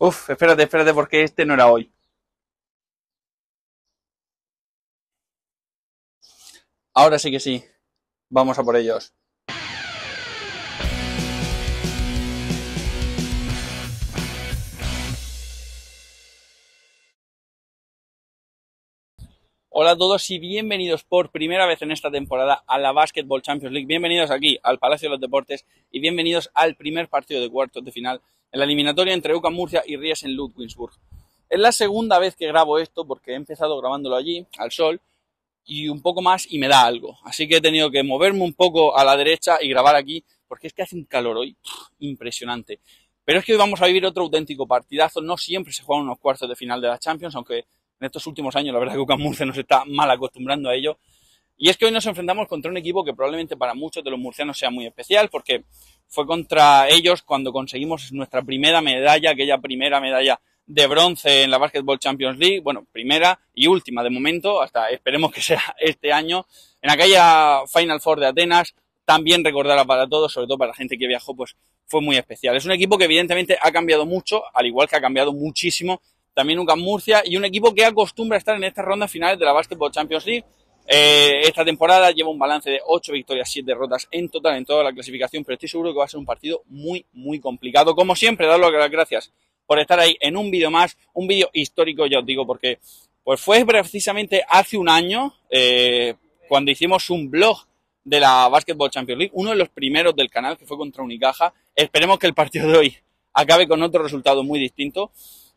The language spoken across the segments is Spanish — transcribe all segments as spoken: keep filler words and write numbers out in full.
Uf, espérate, espérate, porque este no era hoy. Ahora sí que sí. Vamos a por ellos. Hola a todos y bienvenidos por primera vez en esta temporada a la Basketball Champions League. Bienvenidos aquí al Palacio de los Deportes y bienvenidos al primer partido de cuartos de final en la eliminatoria entre UCAM Murcia y Ries en Ludwigsburg. Es la segunda vez que grabo esto porque he empezado grabándolo allí, al sol, y un poco más y me da algo. Así que he tenido que moverme un poco a la derecha y grabar aquí porque es que hace un calor hoy impresionante. Pero es que hoy vamos a vivir otro auténtico partidazo. No siempre se juegan unos cuartos de final de la Champions, aunque en estos últimos años la verdad que UCAM Murcia nos está mal acostumbrando a ello. Y es que hoy nos enfrentamos contra un equipo que probablemente para muchos de los murcianos sea muy especial, porque fue contra ellos cuando conseguimos nuestra primera medalla, aquella primera medalla de bronce en la Basketball Champions League, bueno, primera y última de momento, hasta esperemos que sea este año, en aquella Final Four de Atenas, también recordarla para todos, sobre todo para la gente que viajó, pues fue muy especial. Es un equipo que evidentemente ha cambiado mucho, al igual que ha cambiado muchísimo también UCAM Murcia, y un equipo que acostumbra a estar en estas rondas finales de la Basketball Champions League. Eh, esta temporada lleva un balance de ocho victorias, siete derrotas en total en toda la clasificación, pero estoy seguro que va a ser un partido muy, muy complicado. Como siempre, daros las gracias por estar ahí en un vídeo más, un vídeo histórico, ya os digo, porque pues fue precisamente hace un año eh, cuando hicimos un blog de la Basketball Champions League, uno de los primeros del canal, que fue contra Unicaja. Esperemos que el partido de hoy acabe con otro resultado muy distinto.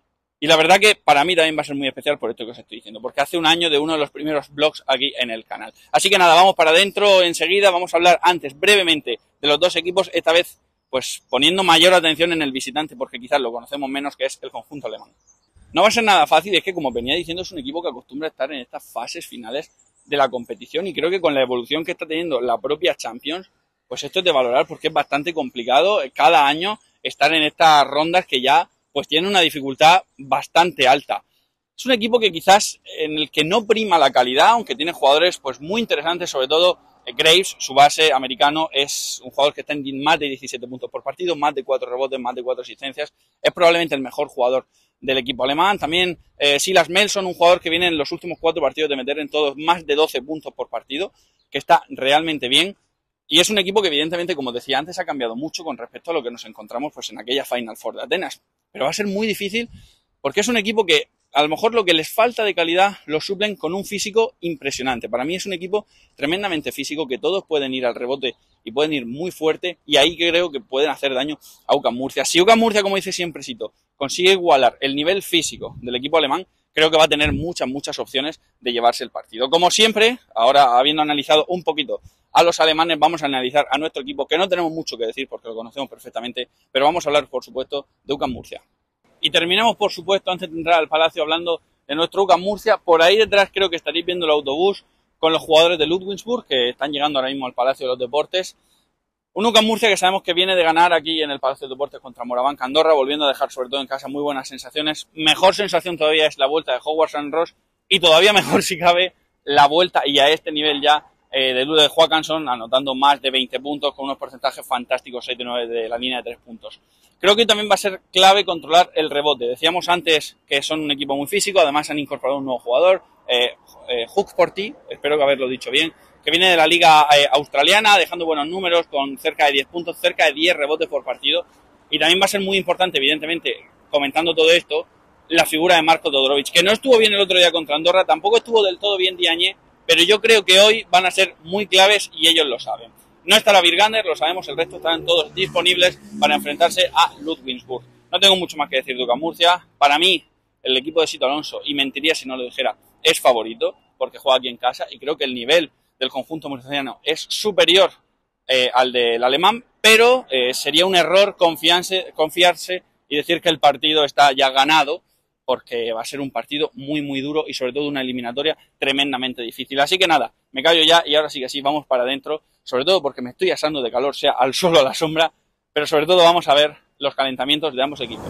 Y la verdad que para mí también va a ser muy especial por esto que os estoy diciendo, porque hace un año de uno de los primeros vlogs aquí en el canal. Así que nada, vamos para adentro enseguida, vamos a hablar antes brevemente de los dos equipos, esta vez pues poniendo mayor atención en el visitante, porque quizás lo conocemos menos, que es el conjunto alemán. No va a ser nada fácil, es que como venía diciendo es un equipo que acostumbra a estar en estas fases finales de la competición, y creo que con la evolución que está teniendo la propia Champions, pues esto es de valorar porque es bastante complicado cada año estar en estas rondas que ya pues tiene una dificultad bastante alta. Es un equipo que quizás en el que no prima la calidad, aunque tiene jugadores pues muy interesantes, sobre todo Graves, su base americano, es un jugador que está en más de diecisiete puntos por partido, más de cuatro rebotes, más de cuatro asistencias. Es probablemente el mejor jugador del equipo alemán. También eh, Silas Melson, un jugador que viene en los últimos cuatro partidos de meter en todos más de doce puntos por partido, que está realmente bien. Y es un equipo que evidentemente, como decía antes, ha cambiado mucho con respecto a lo que nos encontramos pues en aquella Final Four de Atenas. Pero va a ser muy difícil porque es un equipo que a lo mejor lo que les falta de calidad lo suplen con un físico impresionante. Para mí es un equipo tremendamente físico, que todos pueden ir al rebote y pueden ir muy fuerte, y ahí creo que pueden hacer daño a UCAM Murcia. Si UCAM Murcia, como dice siempre Sito, consigue igualar el nivel físico del equipo alemán, creo que va a tener muchas, muchas opciones de llevarse el partido. Como siempre, ahora habiendo analizado un poquito a los alemanes, vamos a analizar a nuestro equipo, que no tenemos mucho que decir porque lo conocemos perfectamente, pero vamos a hablar, por supuesto, de UCAM Murcia. Y terminamos, por supuesto, antes de entrar al Palacio, hablando de nuestro UCAM Murcia. Por ahí detrás creo que estaréis viendo el autobús con los jugadores de Ludwigsburg, que están llegando ahora mismo al Palacio de los Deportes. Un UCAM Murcia que sabemos que viene de ganar aquí en el Palacio de los Deportes contra Moraván Andorra, volviendo a dejar sobre todo en casa muy buenas sensaciones. Mejor sensación todavía es la vuelta de Howard San Ross, y todavía mejor, si cabe, la vuelta, y a este nivel ya, Eh, de Ludek Håkansson, anotando más de veinte puntos con unos porcentajes fantásticos, seis de nueve de la línea de tres puntos. Creo que también va a ser clave controlar el rebote. Decíamos antes que son un equipo muy físico, además han incorporado un nuevo jugador, eh, eh, Hukporti, espero que haberlo dicho bien, que viene de la liga eh, australiana, dejando buenos números con cerca de diez puntos, cerca de diez rebotes por partido, y también va a ser muy importante, evidentemente, comentando todo esto, la figura de Marko Todorovic, que no estuvo bien el otro día contra Andorra, tampoco estuvo del todo bien Diagne, pero yo creo que hoy van a ser muy claves y ellos lo saben. No estará Virgander, lo sabemos, el resto estarán todos disponibles para enfrentarse a Ludwigsburg. No tengo mucho más que decir de UCAM Murcia. Para mí, el equipo de Sito Alonso, y mentiría si no lo dijera, es favorito porque juega aquí en casa, y creo que el nivel del conjunto murciano es superior eh, al del alemán, pero eh, sería un error confiarse, confiarse y decir que el partido está ya ganado, porque va a ser un partido muy muy duro y sobre todo una eliminatoria tremendamente difícil. Así que nada, me callo ya y ahora sí que sí, vamos para adentro, sobre todo porque me estoy asando de calor, sea al sol o a la sombra, pero sobre todo vamos a ver los calentamientos de ambos equipos.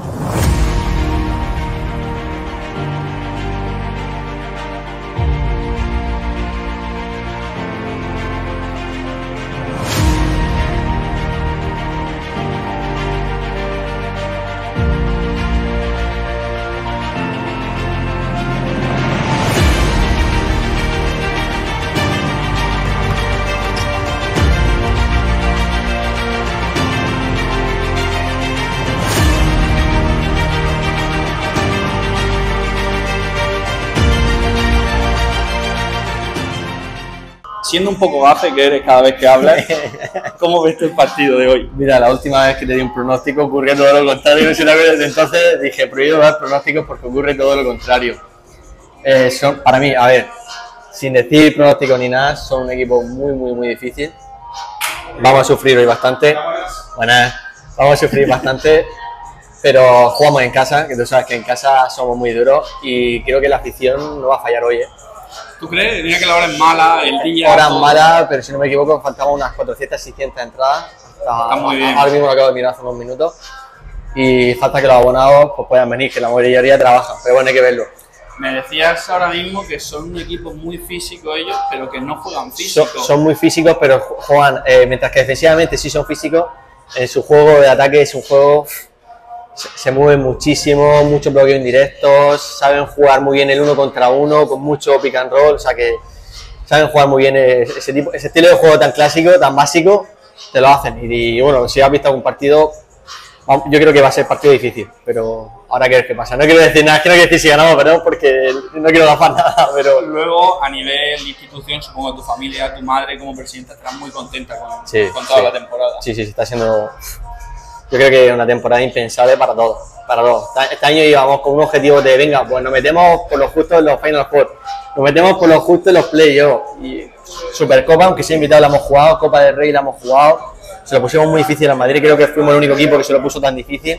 siendo un poco gafe que eres cada vez que hablas, ¿cómo ves el partido de hoy? Mira, la última vez que te di un pronóstico ocurrió todo lo contrario. Desde entonces dije, prohibido dar pronósticos porque ocurre todo lo contrario. Eh, son, para mí, a ver, sin decir pronóstico ni nada, son un equipo muy, muy, muy difícil. Vamos a sufrir hoy bastante. Bueno, vamos a sufrir bastante, pero jugamos en casa, que tú sabes que en casa somos muy duros y creo que la afición no va a fallar hoy, ¿eh? ¿Tú crees? Tenía que la hora es mala, el día... Hora mala, pero si no me equivoco faltaban unas cuatrocientas, seiscientas entradas. Está muy bien. Ahora mismo lo acabo de mirar hace unos minutos. Y falta que los abonados pues, puedan venir, que la mayoría trabajan, pero bueno, hay que verlo. Me decías ahora mismo que son un equipo muy físico ellos, pero que no juegan físico. Son, son muy físicos, pero juegan, eh, mientras que defensivamente sí son físicos, en su juego de ataque es un juego... Se, se mueven muchísimo, muchos bloqueos indirectos, saben jugar muy bien el uno contra uno, con mucho pick and roll, o sea que saben jugar muy bien ese, tipo, ese estilo de juego tan clásico, tan básico, te lo hacen. Y, y bueno, si has visto algún partido, yo creo que va a ser partido difícil, pero ahora que ver qué pasa. No quiero decir nada, quiero decir si ganamos, pero porque no quiero gafar nada. Pero luego, a nivel de institución, supongo que tu familia, tu madre como presidenta estarán muy contenta con, sí, con toda sí. la temporada. Sí, sí, sí, está siendo... Yo creo que es una temporada impensable para todos, para todos. Este año íbamos con un objetivo de, venga, pues nos metemos por lo justo en los Final Four, nos metemos por lo justo en los playoffs. Y Supercopa, aunque sea invitado, la hemos jugado, Copa del Rey la hemos jugado, se lo pusimos muy difícil a Madrid, creo que fuimos el único equipo que se lo puso tan difícil.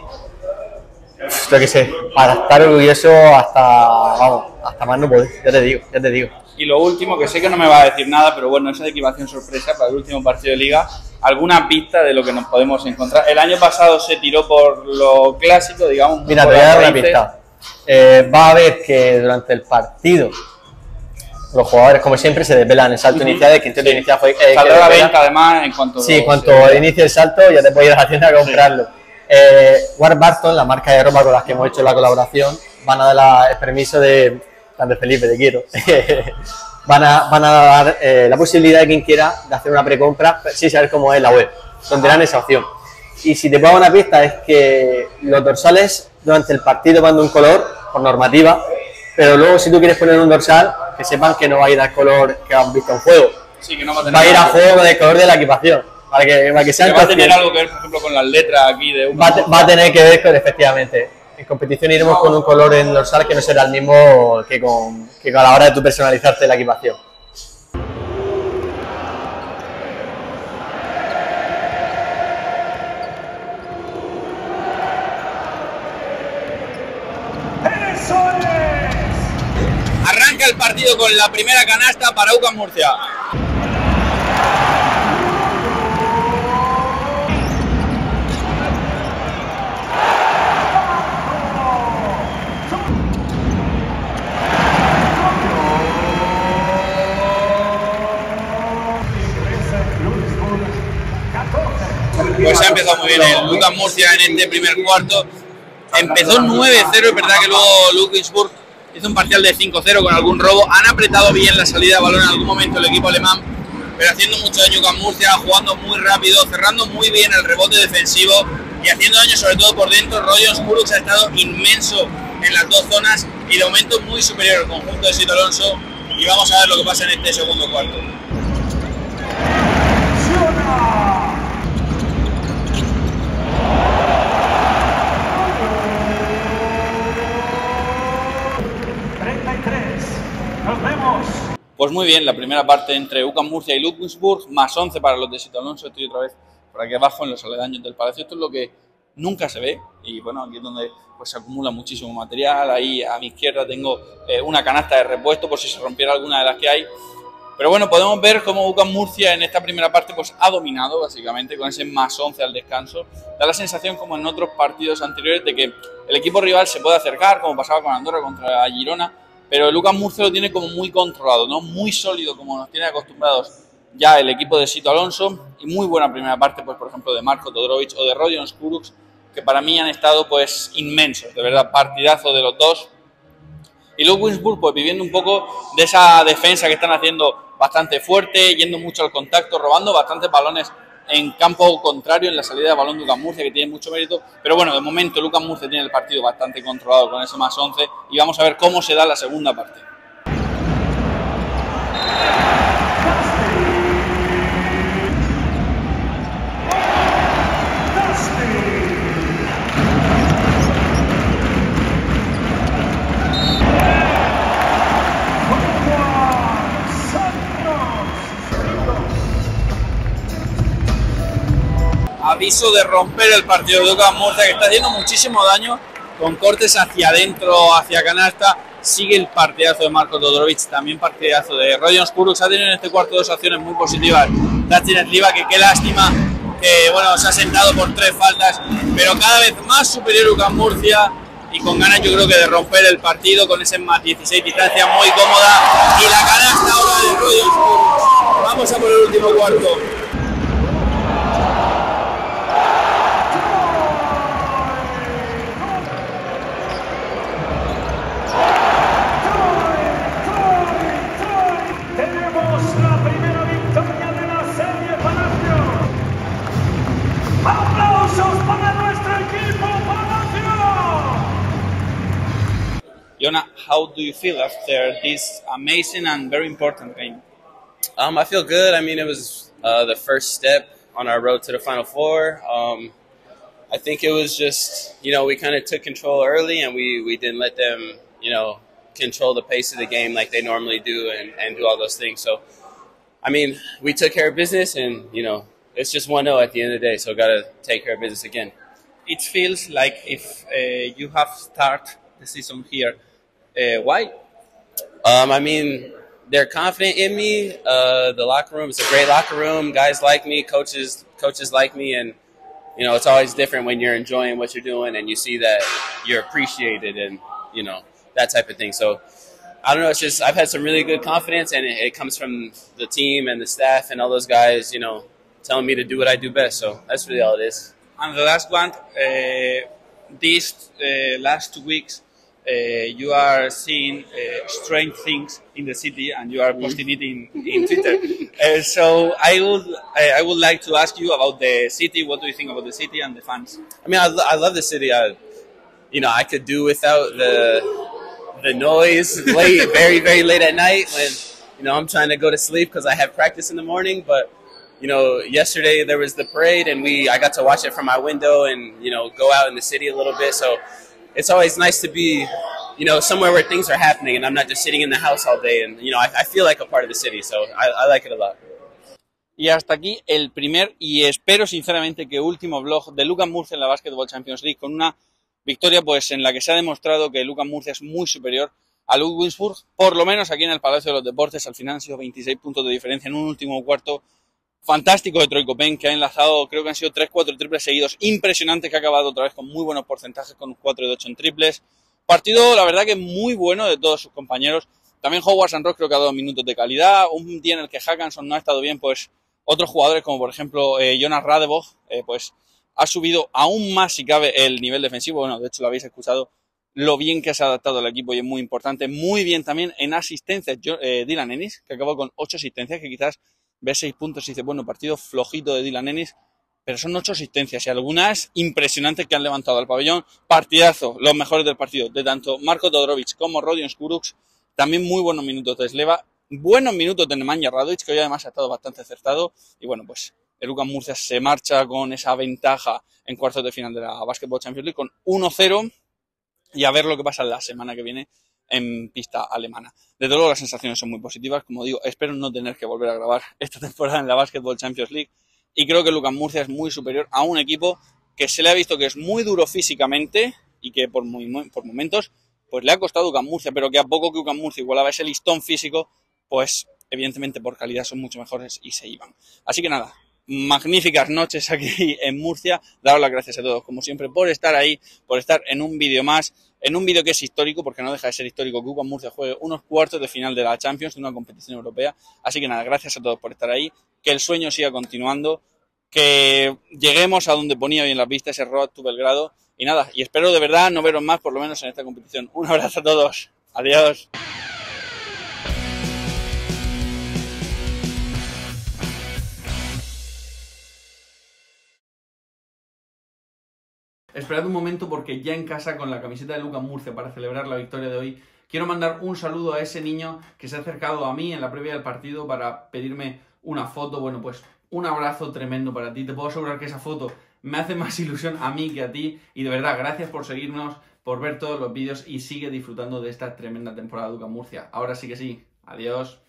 Lo que sé, para estar orgulloso hasta, vamos, hasta más no poder, ya te digo, ya te digo. Y lo último, que sé que no me va a decir nada, pero bueno, esa equipación sorpresa para el último partido de Liga, ¿alguna pista de lo que nos podemos encontrar? El año pasado se tiró por lo clásico, digamos. Mira, te voy a dar una pista. Eh, va a ver que durante el partido los jugadores, como siempre, se desvelan el salto uh-huh. inicial, el quinteto sí. inicial fue... Eh, Saldrá la venta, además, en cuanto... Sí, en cuanto inicie el salto, ya te puedes ir a la tienda a comprarlo. Sí. Eh, Ward Barton, la marca de ropa con las que hemos hecho la colaboración, van a dar la, el permiso de... Grande Felipe, te quiero. van, a, van a dar eh, la posibilidad de quien quiera de hacer una precompra sin saber cómo es la web. Tendrán esa opción. Y si te pongo una pista es que los dorsales durante el partido van de un color, por normativa, pero luego si tú quieres poner un dorsal, que sepan que no va a ir al color que han visto en juego. Sí, que no va a tener va a ir a juego del color de la equipación. Para que, para que sean que va a tener algo que ver, por ejemplo, con las letras aquí de un... Va, va a tener que ver con, efectivamente. En competición iremos con un color en dorsal que no será el mismo que con, que con a la hora de tu personalizarte la equipación. Arranca el partido con la primera canasta para UCAM Murcia. Pues ha empezado muy bien el UCAM Murcia en este primer cuarto. Empezó nueve cero, es verdad que luego Ludwigsburg hizo un parcial de cinco cero con algún robo. Han apretado bien la salida de balón en algún momento el equipo alemán, pero haciendo mucho daño UCAM Murcia, jugando muy rápido, cerrando muy bien el rebote defensivo y haciendo daño sobre todo por dentro. Rodion Kurucs ha estado inmenso en las dos zonas y de momento muy superior al conjunto de Sito Alonso. Y vamos a ver lo que pasa en este segundo cuarto. Pues muy bien, la primera parte entre UCAM Murcia y Ludwigsburg, más once para los de Sito Alonso. Estoy otra vez por aquí abajo en los aledaños del Palacio. Esto es lo que nunca se ve y bueno, aquí es donde pues, se acumula muchísimo material. Ahí a mi izquierda tengo eh, una canasta de repuesto por si se rompiera alguna de las que hay. Pero bueno, podemos ver cómo UCAM Murcia en esta primera parte pues, ha dominado básicamente con ese más once al descanso. Da la sensación como en otros partidos anteriores de que el equipo rival se puede acercar, como pasaba con Andorra contra Girona, pero el UCAM Murcia lo tiene como muy controlado, ¿no? Muy sólido, como nos tiene acostumbrados ya el equipo de Sito Alonso, y muy buena primera parte, pues por ejemplo, de Marko Todorovic o de Rodion Kurucs, que para mí han estado pues inmensos, de verdad, partidazo de los dos. Y Ludwigsburg pues viviendo un poco de esa defensa que están haciendo bastante fuerte, yendo mucho al contacto, robando bastantes balones en campo contrario en la salida de balón de UCAM Murcia, que tiene mucho mérito, pero bueno, de momento UCAM Murcia tiene el partido bastante controlado con ese más once y vamos a ver cómo se da la segunda parte. aviso de romper el partido de UCAM Murcia, que está haciendo muchísimo daño con cortes hacia adentro, hacia canasta. Sigue el partidazo de Marko Todorovic, también partidazo de Rodion Skurucs. Ha tenido en este cuarto dos acciones muy positivas. Dacin Sliva, que qué lástima que bueno, se ha sentado por tres faltas, pero cada vez más superior UCAM Murcia y con ganas yo creo que de romper el partido con ese más dieciséis, distancia muy cómoda, y la canasta ahora de Rodion Skurucs. Vamos a por el último cuarto. Yona, how do you feel after this amazing and very important game? Um, I feel good. I mean, it was uh, the first step on our road to the Final Four. Um, I think it was just, you know, we kind of took control early and we, we didn't let them, you know, control the pace of the game like they normally do and, and do all those things. So, I mean, we took care of business and, you know, it's just one oh at the end of the day, so got to take care of business again. It feels like if uh, you have started the season here, uh, why? Um, I mean, they're confident in me. Uh, the locker room is a great locker room. Guys like me, coaches coaches like me, and you know it's always different when you're enjoying what you're doing and you see that you're appreciated and you know that type of thing. So I don't know. It's just I've had some really good confidence, and it, it comes from the team and the staff and all those guys. You know, telling me to do what I do best. So that's really all it is. And the last one, uh, these uh, last two weeks. Uh, you are seeing uh, strange things in the city, and you are posting it in, in Twitter. Uh, so I would I would like to ask you about the city. What do you think about the city and the fans? I mean, I, I love the city. I, you know, I could do without the the noise late, very very late at night when you know I'm trying to go to sleep because I have practice in the morning. But you know, yesterday there was the parade, and we I got to watch it from my window and you know go out in the city a little bit. So. It's always nice to be, you know, somewhere where things are happening and I'm not just sitting in the house all day. And, you know, I, I feel like a part of the city, so I, I like it a lot. Y hasta aquí el primer y espero sinceramente que último vlog de UCAM Murcia en la Basketball Champions League, con una victoria pues en la que se ha demostrado que UCAM Murcia es muy superior a Ludwigsburg, por lo menos aquí en el Palacio de los Deportes. Al final han sido veintiséis puntos de diferencia en un último cuarto fantástico de Troy Copen, que ha enlazado, creo que han sido tres cuatro triples seguidos, impresionante, que ha acabado otra vez con muy buenos porcentajes, con un cuatro de ocho en triples. Partido, la verdad, que muy bueno de todos sus compañeros. También Howard Sandrock creo que ha dado minutos de calidad. Un día en el que Hackanson no ha estado bien, pues otros jugadores como por ejemplo eh, Jonas Radebog, eh, pues ha subido aún más si cabe el nivel defensivo. Bueno, de hecho lo habéis escuchado, lo bien que se ha adaptado el equipo y es muy importante. Muy bien también en asistencias eh, Dylan Ennis, que acabó con ocho asistencias, que quizás ve seis puntos y dice, bueno, partido flojito de Dylan Ennis, pero son ocho asistencias y algunas impresionantes que han levantado al pabellón. Partidazo, los mejores del partido, de tanto Marko Todorovic como Rodion Skurucs. También muy buenos minutos de Sleva, buenos minutos de Nemanja Radovic, que hoy además ha estado bastante acertado. Y bueno, pues el UCAM Murcia se marcha con esa ventaja en cuartos de final de la Basketball Champions League con uno cero, y a ver lo que pasa la semana que viene en pista alemana. Desde luego las sensaciones son muy positivas. Como digo, espero no tener que volver a grabar esta temporada en la Basketball Champions League, y creo que el UCAM Murcia es muy superior a un equipo que se le ha visto que es muy duro físicamente y que por, muy, por momentos pues le ha costado UCAM Murcia, pero que a poco que UCAM Murcia igualaba ese listón físico, pues evidentemente por calidad son mucho mejores y se iban. Así que nada, magníficas noches aquí en Murcia. Daros las gracias a todos, como siempre, por estar ahí, por estar en un vídeo más, en un vídeo que es histórico, porque no deja de ser histórico que UCAM Murcia juegue unos cuartos de final de la Champions, de una competición europea. Así que nada, gracias a todos por estar ahí, que el sueño siga continuando, que lleguemos a donde ponía hoy en la pista ese Road to Belgrado, y nada, y espero de verdad no veros más, por lo menos en esta competición. Un abrazo a todos, adiós. Esperad un momento, porque ya en casa con la camiseta de UCAM Murcia para celebrar la victoria de hoy, quiero mandar un saludo a ese niño que se ha acercado a mí en la previa del partido para pedirme una foto. Bueno, pues un abrazo tremendo para ti. Te puedo asegurar que esa foto me hace más ilusión a mí que a ti, y de verdad, gracias por seguirnos, por ver todos los vídeos, y sigue disfrutando de esta tremenda temporada de UCAM Murcia. Ahora sí que sí, adiós.